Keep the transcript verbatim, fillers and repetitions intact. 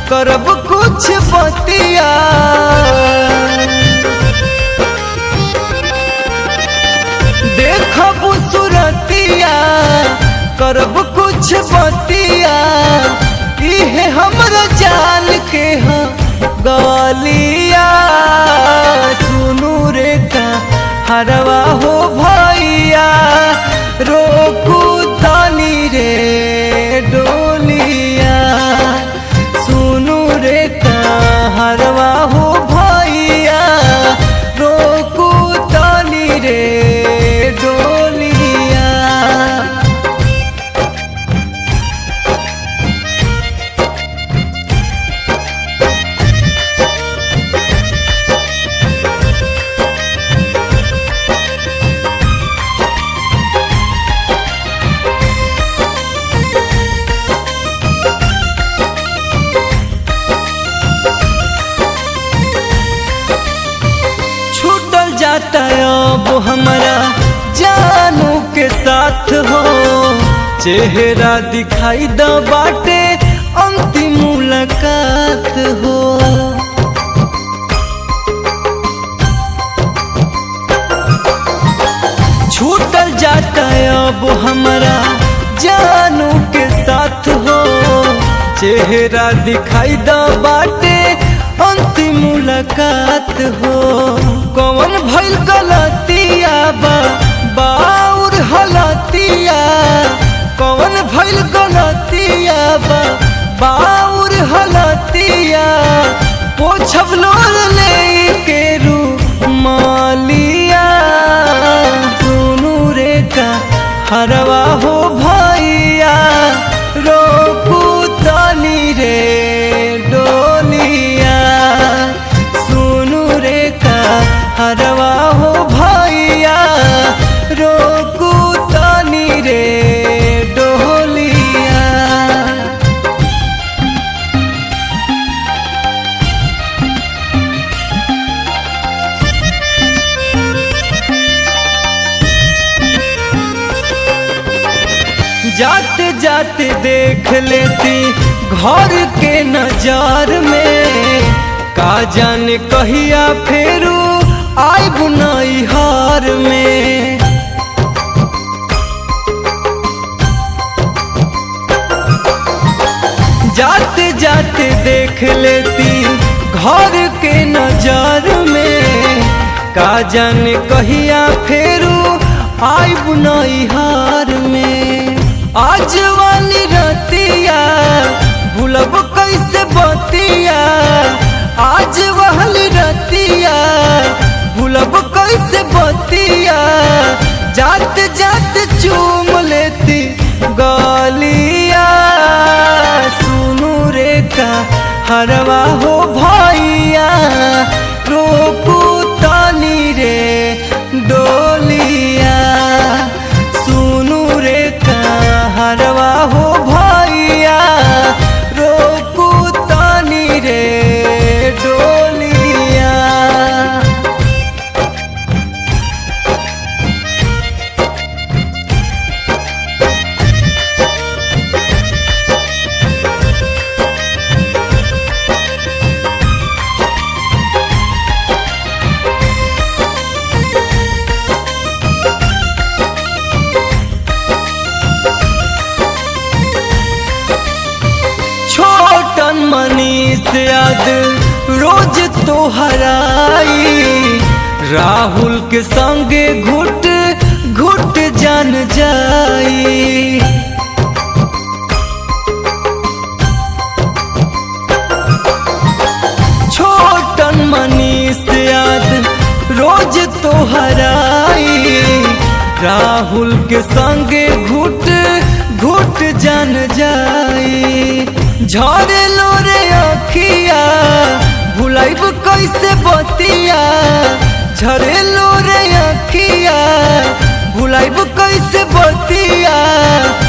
करब कुछ बतिया। देखब सुरतिया करब कुछ बतिया। इहे हमरा जान के हाँ गलिया। सुनू रे का हरवा हो भैया रोकू तानी रे डोलिया। सुनू रे का हरवा हो भैया रोकू तानी रे डोलिया। जाता अब हमारा जानू के साथ हो। चेहरा दिखाई द बाटे अंतिम मुलाकात हो। छूटल जाता अब हमारा जानू के साथ हो। चेहरा दिखाई द बाटे अंतिम मुलाकात हो। कौन भइल गलतिया बा बाउर हलतिया। कौन भइल गलतिया बा बाउर हलतिया। पोछब लोर ले के रू मालिया। सुनू रे का हरवा हो भैया रोकू तानी रे डोलिया। सुनू रे का हरवा हो भैया रोकू तानी रे डोलिया। जाते जाते देख लेती घर के नजार में। का जाने कहिया फेरू आई बुनाई हार में। जाते जाते देख लेती घर के नजार में। का जाने कहिया फेरू आई बुनाई हार में। आज वाली रतिया भूलब कैसे बतिया। आज वाली रतिया भूलब कैसे बतिया। जाते जाते चूम लेती गलिया। सुनू रे का हरवा हो भैया रोकू तानी रे डोलिया। सुनू रे का हरवा हो भैया रोकू तानी रे डोलिया। छोटन मनीष याद रोज तो हराई। राहुल के संगे घुट घुट जान जाई। छोटन मनीष याद रोज तो हराई। राहुल के संगे घुट घुट जान जाई। झरे लोरे अखिया भुलाइब कैसे बतिया। झरे लोरे अखिया भुलाइब कैसे बतिया।